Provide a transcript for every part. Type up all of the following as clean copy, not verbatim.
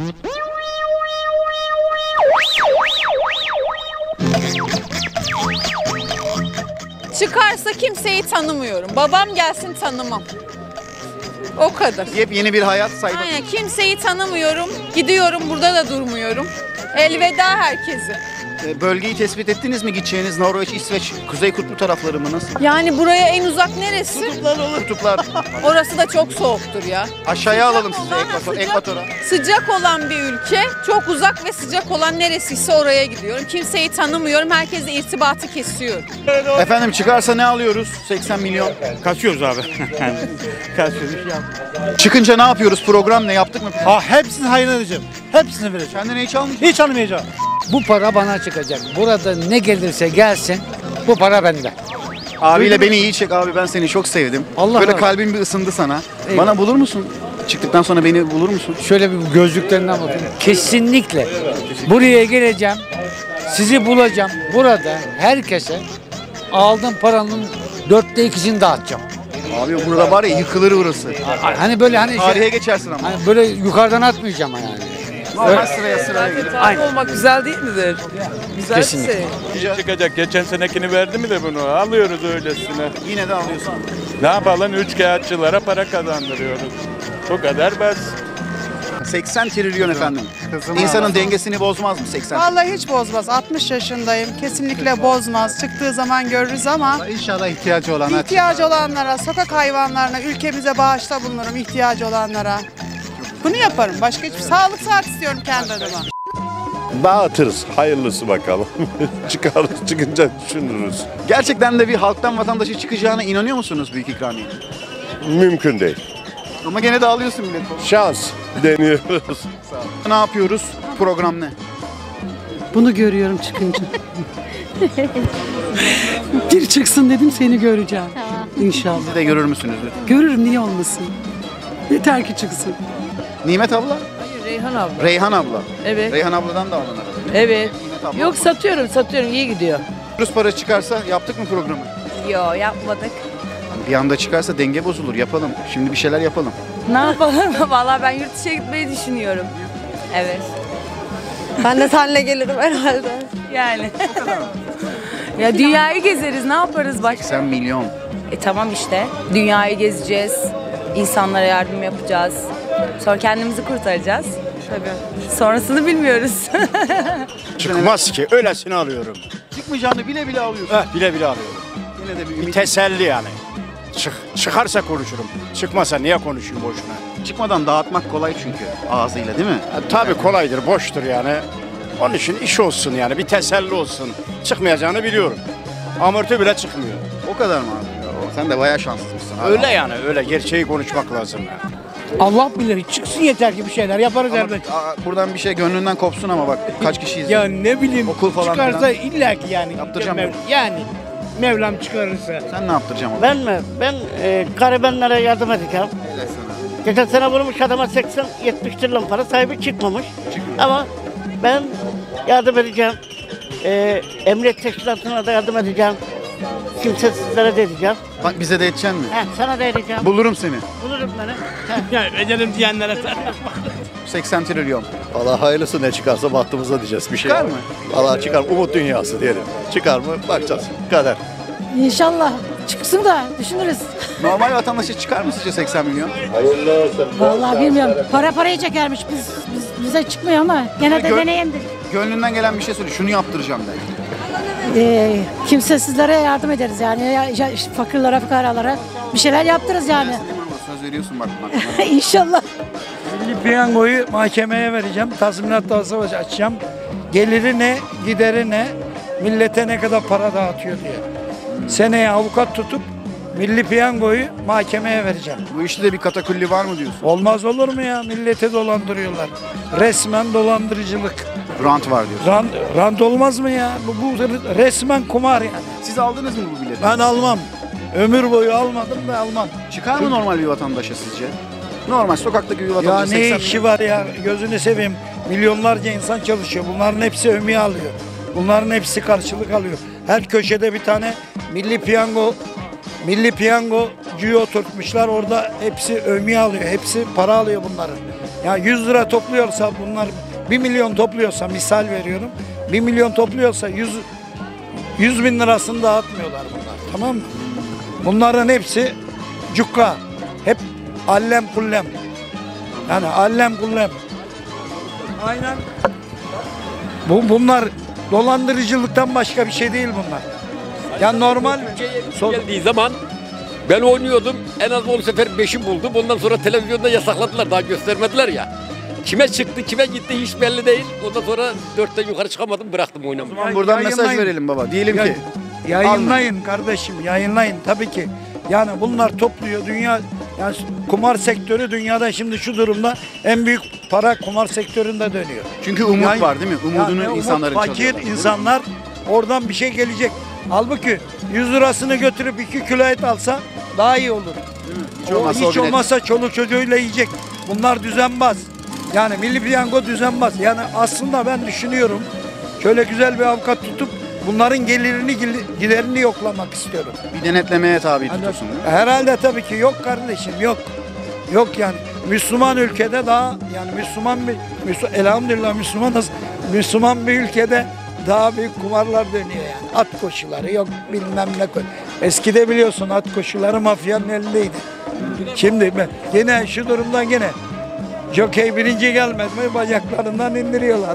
Çıkarsa kimseyi tanımıyorum. Babam gelsin tanımam. O kadar. Yepyeni bir hayat sayfa. Aynen, kimseyi tanımıyorum. Gidiyorum, burada da durmuyorum. Elveda herkese. Bölgeyi tespit ettiniz mi? Gideceğiniz Norveç, İsveç, Kuzey Kutbu tarafları mı, nasıl? Yani buraya en uzak neresi? Kutuplar. Orası da çok soğuktur ya. Aşağıya alalım sizi Sıcak- ekvatora. Sıcak olan bir ülke, çok uzak ve sıcak olan neresiyse oraya gidiyorum. Kimseyi tanımıyorum, herkesle irtibatı kesiyorum. Efendim çıkarsa ne alıyoruz? 80 milyon. Kaçıyoruz abi. Kaçıyoruz. Çıkınca ne yapıyoruz? Program ne yaptık mı? Hepsini hayır edeceğim. Hepsini vereceğim. Kendine hiç almayacaksın. Hiç almayacağım. Bu para bana çıkacak. Burada ne gelirse gelsin bu para bende. Abiyle beni iyi çek abi, ben seni çok sevdim. Allah Böyle razı kalbim bir ısındı sana. Eyvallah. Bana bulur musun? Çıktıktan sonra beni bulur musun? Şöyle bir gözlüklerinden bakın. Kesinlikle buraya geleceğim. Sizi bulacağım. Burada herkese aldığım paranın 2/4'ünü dağıtacağım. Abi burada var ya, yıkılır burası. Hani böyle hani Tarihe geçersin ama. hani böyle yukarıdan atmayacağım yani. Normal sıraya gelip. Tarih olmak güzel değil midir? Güzel Kesinlikle. bir şey. Çıkacak. Geçen senekini verdi mi de bunu? Alıyoruz öylesine. Yine de alıyorsun. Ne yapalım? Üçkağıtçılara para kazandırıyoruz. Bu kadar basit. 80 trilyon efendim. İnsanın dengesini bozmaz mı 80? Vallahi hiç bozmaz. 60 yaşındayım. Kesinlikle bozmaz. Çıktığı zaman görürüz ama İnşallah ihtiyacı olana. ihtiyacı olanlara, sokak hayvanlarına, ülkemize bağışta bulunurum ihtiyacı olanlara. Bunu yaparım. Başka hiçbir sağlık saat istiyorum kendi adıma. Dağıtırız. Hayırlısı bakalım. Çıkınca düşünürüz. Gerçekten de bir halktan vatandaşı çıkacağına inanıyor musunuz büyük ikramiye? Mümkün değil. Ama gene de alıyorsun millet. Şans deniyoruz. Ne yapıyoruz? Program ne? Bunu görüyorum çıkınca. Bir çıksın dedim seni göreceğim. İnşallah. Siz de görür müsünüz? Görürüm niye olmasın. Yeter ki çıksın. Nimet abla? Hayır, Reyhan abla. Reyhan abla. Evet. Reyhan abladan da alınır. Evet. Nimet abla. Yok satıyorum iyi gidiyor. Rus para çıkarsa yaptık mı programı? Yo, yapmadık. Bir anda çıkarsa denge bozulur. Yapalım. Şimdi bir şeyler yapalım. Ne yapalım? Vallahi ben yurt dışına gitmeyi düşünüyorum. Evet. Ben de seninle gelirim herhalde. Yani. Ya dünyayı gezeriz, ne yaparız başka? 80 milyon. Tamam işte. Dünyayı gezeceğiz. İnsanlara yardım yapacağız. Sonra kendimizi kurtaracağız. Tabii. Sonrasını bilmiyoruz. Çıkmaz ki. Öylesini alıyorum. Çıkmayacağını bile bile alıyorsun. Bile bile alıyorum. Yine de bir Bir ümit. teselli yani. Çıkarsa konuşurum. Çıkmasa niye konuşayım boşuna? Çıkmadan dağıtmak kolay çünkü ağzıyla, değil mi? Tabii kolaydır, boştur yani. Onun için iş olsun yani, bir teselli olsun. Çıkmayacağını biliyorum. Amorti bile çıkmıyor. O kadar mı abi? Sen de bayağı şanslısın. Öyle yani, öyle. Gerçeği konuşmak lazım yani. Allah bilir çıksın yeter ki bir şeyler yaparız elbet. Buradan bir şey gönlünden kopsun ama bak kaç kişiyiz. Ya ne bileyim Okul falan çıkarsa filan. illa ki yani. Yaptıracağım mı? Yani Mevlam çıkarırsa. Sen ne yaptıracaksın onu? Ben mi? Ben garibanlara yardım edeceğim. Helal sana. Geçen sene vurmuş adama 80-70 trilyon para sahibi çıkmamış. Ama ben yardım edeceğim. Emniyet teşkilatına da yardım edeceğim. Kimsesizlere de edeceğim. Bak bize de edeceksin mi? Sana da edeceğim. Bulurum seni. Bulurum beni. Yani edelim diyenlere 80 trilyon. Allah hayırlısı, ne çıkarsa bahtımıza diyeceğiz. Bir şey Çıkar var. mı? Allah çıkar. Umut dünyası diyelim. Çıkar mı? Bakacağız. Kader. İnşallah çıksın da düşünürüz. Normal vatandaşa çıkar mı sizce 80 milyon? Vallahi bilmiyorum. Parayı çekermiş. Bize çıkmıyor ama gene de Gö- deneyimdir. Gönlünden gelen bir şey söyle. Şunu yaptıracağım de. Kimsesizlere yardım ederiz yani. Fakirlere, fukaralara bir şeyler yaptırırız yani. Söz veriyorsun bak. İnşallah. Milli piyangoyu mahkemeye vereceğim. Tazminat davası açacağım. Geliri ne, gideri ne, millete ne kadar para dağıtıyor diye. Seneye avukat tutup milli piyangoyu mahkemeye vereceğim. Bu işte de bir katakulli var mı diyorsun? Olmaz olur mu ya? Millete dolandırıyorlar. Resmen dolandırıcılık. Rant var diyorsun. Rant olmaz mı ya? Bu resmen kumar yani. Siz aldınız mı bu bileti? Ben almam. Ömür boyu almadım da almam. Çıkar mı normal bir vatandaşa sizce? Normal sokaktaki bir Ya vatandaşa ne 80 işi var ya? Gözünü seveyim. Milyonlarca insan çalışıyor. Bunların hepsi ömüye alıyor. Bunların hepsi karşılık alıyor. Her köşede bir tane milli piyangocuyu oturtmuşlar. Orada hepsi ömüye alıyor. Hepsi para alıyor bunların. Ya 100 lira topluyorsa bunlar 1 milyon topluyorsa, misal veriyorum. 1 milyon topluyorsa 100 bin lirasını dağıtmıyorlar bunlar. Tamam mı? Bunların hepsi cukka. Hep allem kullem. Yani allem kullem. Aynen. Bunlar dolandırıcılıktan başka bir şey değil bunlar. Ya normal geldiği zaman ben oynuyordum. En az 10 sefer 5'i buldum. Ondan sonra televizyonda yasakladılar. Daha göstermediler ya. Kime çıktı, kime gitti hiç belli değil. Ondan sonra 4'ten yukarı çıkamadım, bıraktım oynamayı. Tamam, buradan mesaj verelim baba. Diyelim ki yayınlayın kardeşim, yayınlayın tabii ki. Yani bunlar topluyor dünya, yani kumar sektörü dünyada şimdi şu durumda en büyük para kumar sektöründe dönüyor. çünkü umut var değil mi? Umudunu insanların fakir çalıyorlar. insanlar oradan bir şey gelecek. Halbuki 100 lirasını götürüp 2 kilo et alsa daha iyi olur. Hiç olmazsa çoluk çocuğuyla yiyecek. Bunlar düzenbaz. Yani Milli Piyango düzenbaz. Yani aslında ben düşünüyorum. Şöyle güzel bir avukat tutup bunların gelirini giderini yoklamak istiyorum. Bir denetlemeye tabi tutuyorsun değil mi? Herhalde tabii ki yok kardeşim, yok. Yok yani. Müslüman ülkede daha yani elhamdülillah Müslümanız. Müslüman bir ülkede daha büyük kumarlar dönüyor yani. At koşuları yok bilmem ne. Eskide biliyorsun at koşuları mafyanın elindeydi. Şimdi yine şu durumda yine jokey birinci gelmedi mi bacaklarından indiriyorlar.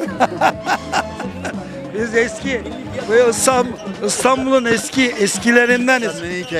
Biz eski İstanbul'un eskilerindeniz.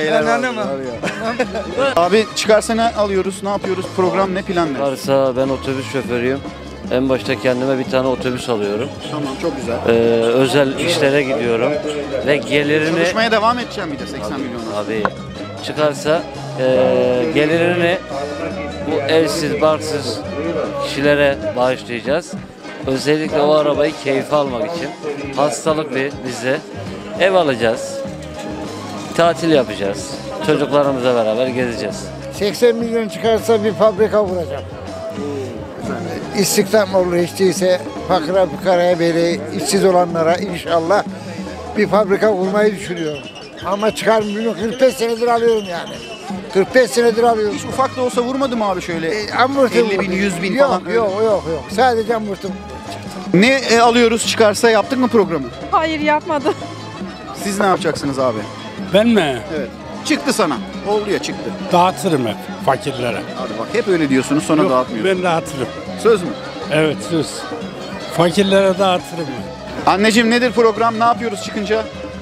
Abi çıkarsa ne alıyoruz, ne yapıyoruz, program ne, plan ne? Çıkarsa ben otobüs şoförüyüm. En başta kendime bir tane otobüs alıyorum. Tamam, çok güzel. Özel işlere gidiyorum ve gelirini... Çalışmaya devam edeceğim bir de 80 milyon. Abi çıkarsa gelirini bu evsiz, barksız kişilere bağışlayacağız. Özellikle o arabayı keyfe almak için hastalıklı bize ev alacağız. Tatil yapacağız. Çocuklarımızla beraber gezeceğiz. 80 milyon çıkarsa bir fabrika kuracağım. İstihdam olur hiç değilse fakire fukaraya böyle işsiz olanlara inşallah bir fabrika kurmayı düşünüyorum. Ama çıkar milyon 45 senedir alıyorum yani. 45 senedir alıyorum. Hiç ufak da olsa vurmadı mı abi şöyle 50 bin, 100 bin yok, falan? Yok. Sadece amortum. Ne alıyoruz çıkarsa, yaptık mı programı? Hayır yapmadım. Siz ne yapacaksınız abi? Ben mi? Evet. Çıktı sana. Oldu ya, çıktı. Dağıtırım hep fakirlere. Hadi bak, hep öyle diyorsunuz sonra dağıtmıyorsunuz. Ben dağıtırım. Söz mü? Evet söz. Fakirlere dağıtırım. Anneciğim nedir program? Ne yapıyoruz çıkınca?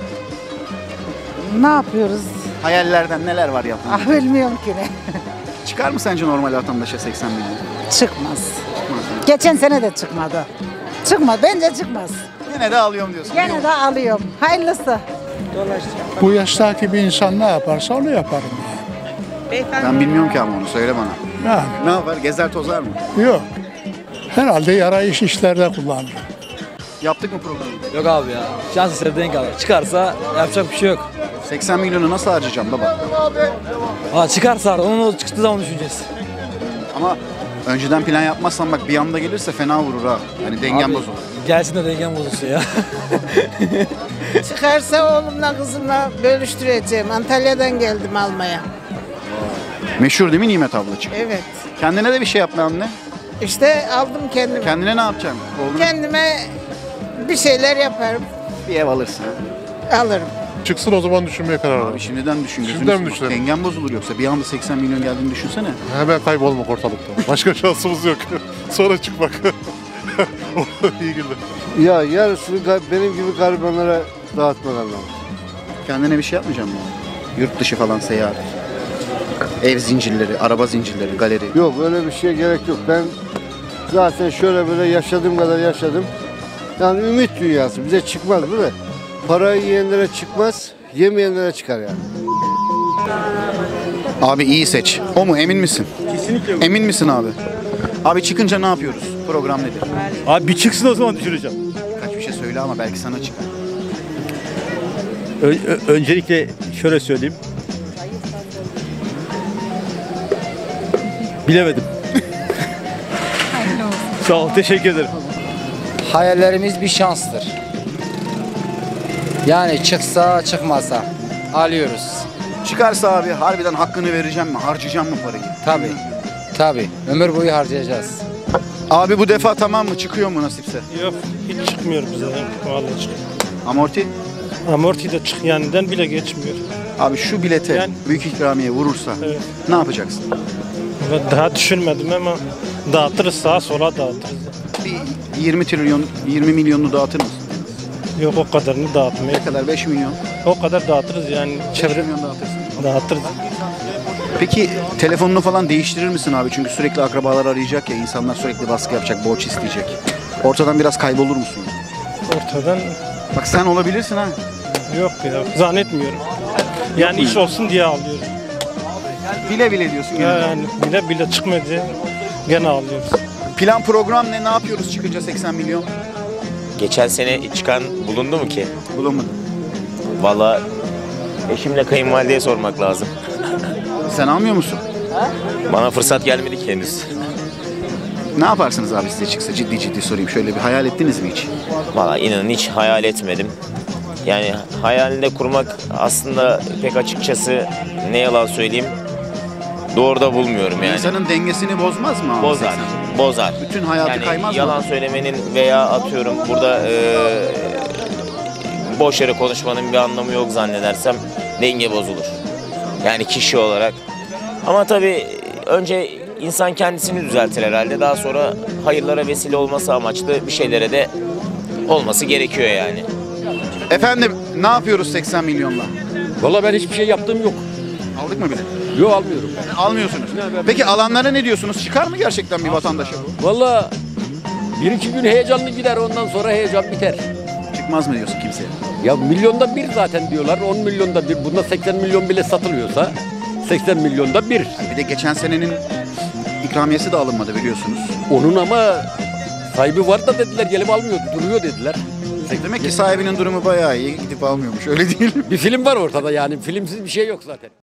Ne yapıyoruz? Hayallerden neler var yapmaya? Bilmiyorum ki ne. Çıkar mı sence normal vatandaşa 80 milyon? Çıkmaz. Geçen sene de çıkmadı. Çıkmadı. Bence çıkmaz. Yine de alıyorum diyorsun. Gene de alıyorum. Hayırlısı. Bu yaştaki bir insan ne yaparsa onu yaparım. Ben bilmiyorum ki ama onu söyle bana. Yani. Ne yapar? Gezer tozar mı? Yok. Herhalde yarayış işlerde kullanır. Yaptık mı programı? Yok abi ya. Şans eseri denk alır. Çıkarsa yapacak bir şey yok. 80 milyonu nasıl harcayacağım baba? Çıkarsa onu çıktığı zaman düşüneceğiz. Ama önceden plan yapmazsan bak bir anda gelirse fena vurur ha. Yani dengen bozulur. Gelsin de dengem bozulsun ya. Çıkarsa oğlumla kızımla bölüştüreceğim. Antalya'dan geldim almaya. Meşhur değil mi Nimet ablacığım? Evet. Kendine de bir şey yapma anne. İşte aldım kendime. Kendine ne yapacaksın? Oğlum? Kendime bir şeyler yaparım. Bir ev alırsın. Alırım. Çıksın o zaman düşünmeye karar ver. Abi şimdiden düşün. Şimdiden mi düşünelim? Dengen bozulur yoksa. Bir anda 80 milyon geldiğini düşünsene. Hemen kaybolmak ortalıkta. Başka şansımız yok. Sonra çıkmak. İyi günler. Ya yarısını benim gibi garibanlara dağıtmak lazım. Kendine bir şey yapmayacağım mı? Yurt dışı falan seyahat. Ev zincirleri, araba zincirleri, galeri. Yok öyle bir şeye gerek yok. Ben zaten şöyle böyle yaşadığım kadar yaşadım. Yani ümit dünyası bize çıkmaz değil mi? Parayı yiyenlere çıkmaz, yemeyenlere çıkar yani. Abi iyi seç. O mu? Emin misin? Kesinlikle. Emin misin abi? Abi çıkınca ne yapıyoruz? Program nedir? Abi bir çıksın o zaman düşüreceğim. Kaç bir şey söyle ama belki sana çıkar. Öncelikle şöyle söyleyeyim. Bilemedim. Sağ ol, teşekkür ederim. Hayallerimiz bir şanstır. Yani çıksa çıkmasa alıyoruz. Çıkarsa abi harbiden hakkını vereceğim mi? Harcayacağım mı parayı? Tabii. Ömür boyu harcayacağız. Abi bu defa tamam mı? Çıkıyor mu nasipse? Yok hiç çıkmıyor bize. Vallahi çıkıyor. Amorti? Amorti de çık yanından bile geçmiyor. Abi şu bilete büyük ikramiye vurursa ne yapacaksın? Daha düşünmedim ama dağıtırız, sağa sola dağıtırız. Bir 20 milyonunu dağıtır mısın? Yok o kadarını dağıtmayız. Ne kadar? 5 milyon? O kadar dağıtırız yani. 5 milyon dağıtırsın. Dağıtırız. Peki telefonunu falan değiştirir misin abi? Çünkü sürekli akrabalar arayacak ya, insanlar sürekli baskı yapacak, borç isteyecek. Ortadan biraz kaybolur musun? Ortadan... Bak sen olabilirsin ha. Yok ya, zannetmiyorum. Yani iş olsun diye alıyorum. Bile bile diyorsun. Yani bile bile çıkmadı diye gene alıyoruz. Plan program ne? Ne yapıyoruz çıkınca 80 milyon? Geçen sene çıkan bulundu mu ki? Bulunmadı. Vallahi eşimle kayınvalideye sormak lazım. Sen almıyor musun? Bana fırsat gelmedi ki henüz. Ne yaparsınız abi size çıksa? Ciddi ciddi sorayım. Şöyle bir hayal ettiniz mi hiç? Vallahi inanın hiç hayal etmedim. Yani hayalinde kurmak aslında pek açıkçası ne yalan söyleyeyim doğru da bulmuyorum yani. İnsanın dengesini bozmaz mı abi? Bozar. 80? Bozar. Bütün hayatı yani kaymaz yalan mı? söylemenin veya atıyorum burada boş yere konuşmanın bir anlamı yok zannedersem denge bozulur. Yani kişi olarak. Ama tabii önce insan kendisini düzeltir herhalde. Daha sonra hayırlara vesile olması amaçlı bir şeylere de olması gerekiyor yani. Efendim ne yapıyoruz 80 milyonla? Vallahi ben hiçbir şey yaptığım yok. Aldık mı bile? Yok almıyorum. Almıyorsunuz. Peki alanlara ne diyorsunuz? Çıkar mı gerçekten bir vatandaşa bu? Vallahi 1-2 gün heyecanlı gider, ondan sonra heyecan biter. Çıkmaz mı diyorsun kimseye? Ya milyonda bir zaten diyorlar, 10 milyonda bir. Bunda 80 milyon bile satılıyorsa 80 milyonda bir. Bir de geçen senenin ikramiyesi de alınmadı biliyorsunuz. Onun ama sahibi var da dediler, gelip almıyor, duruyor dediler. Demek ki sahibinin durumu bayağı iyi, gidip almıyormuş, öyle değil mi? Bir film var ortada yani, filmsiz bir şey yok zaten.